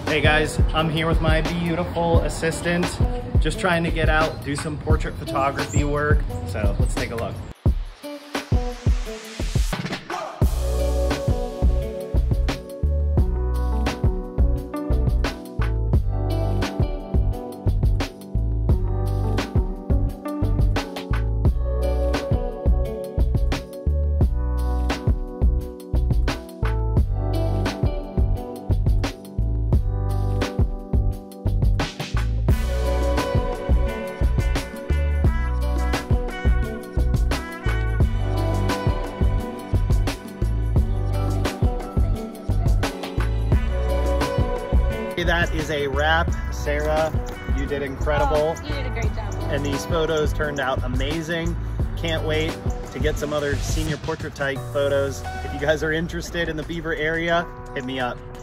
Hey guys, I'm here with my beautiful assistant, just trying to get out, do some portrait photography work. So let's take a look. That is a wrap. Sarah, you did incredible. Oh, you did a great job. And these photos turned out amazing. Can't wait to get some other senior portrait type photos. If you guys are interested in the Beaver area, hit me up.